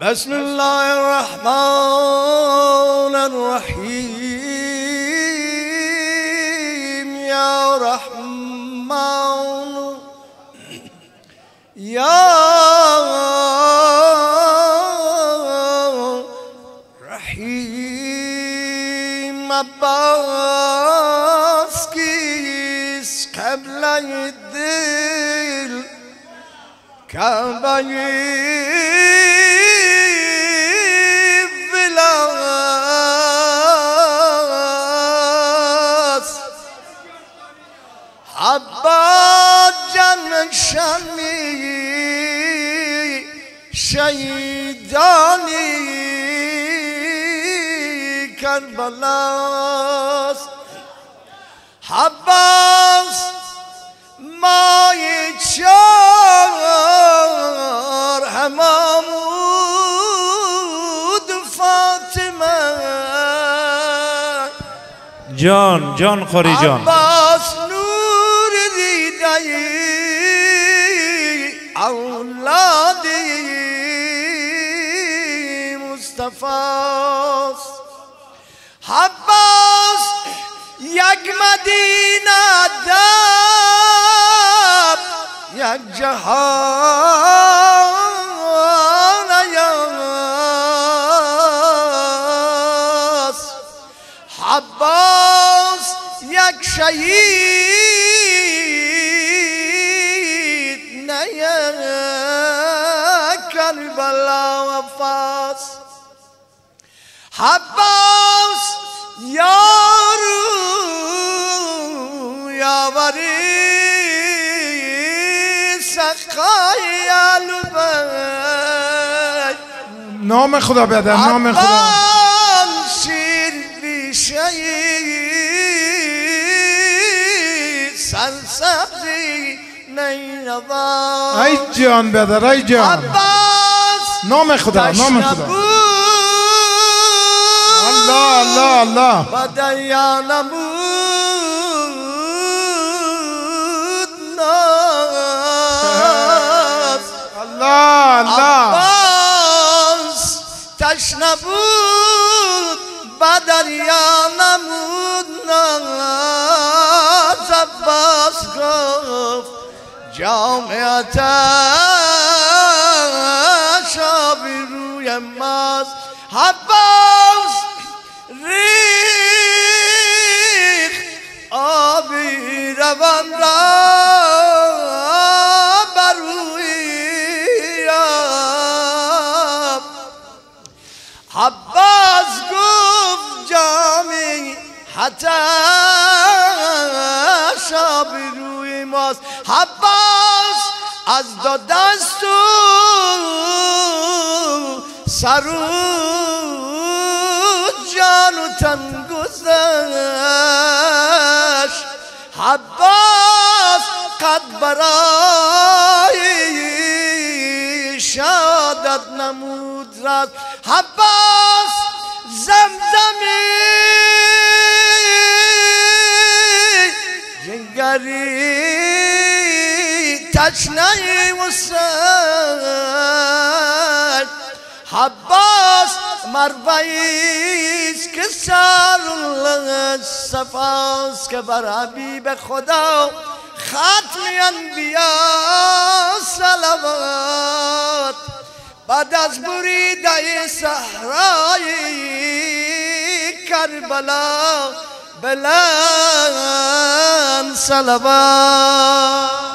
بسم الله الرحمن الرحيم يا رحمن يا رحيم عباس كيس قبل الدل كعبه عباد جان شمی شیدانی کربلاس عباس مای چار همامود فاطمه جان خوری جان عباس اولادی مصطفی عباس یک مدینه دار یک جهان یاس عباس یک شهید کربلا و فاس عباس یارو یاوری سقای البی نام خدا بده نام خدا شیر بیشهی سرسبزی نینوا ای جان بدر ای جان عباس نام خدا نام خدا الله الله الله و دیانمود ناس الله الله عباس تشنه بود و دیانمود ناس عباس گفت جامعتش آبی روی ماست عباس ریخ آبی روان را بر روی آب عباس گفت جامعتش آبی روی ماست عباس از دو دست و سر و جان و تن گذشت عباس قد برای شادت نمود رد عباس زمزمی جنگری تشنه وسط عباس مرویست که سر صفاست که بر حبیب خدا ختم انبیا صلوات بعد از بریده صحرای کربلا بلند صلوات